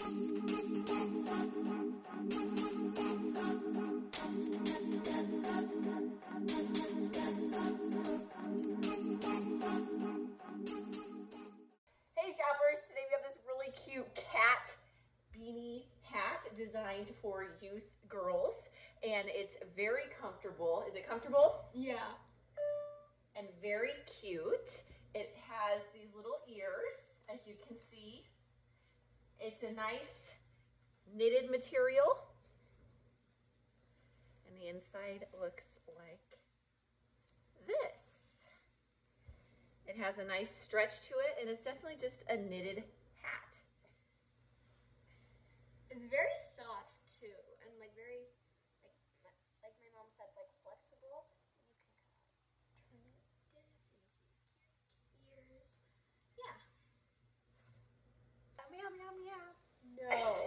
Hey shoppers, today we have this really cute cat beanie hat designed for youth girls, and it's very comfortable. Is it comfortable? Yeah. And very cute. It has these little ears, as you can see. It's a nice knitted material, and the inside looks like this. It has a nice stretch to it, and it's definitely just a knitted hat. It's very soft too, and like very, like my mom said, like flexible. You can kind of turn it this, and you see ears. Yeah. Meow, meow, meow. No.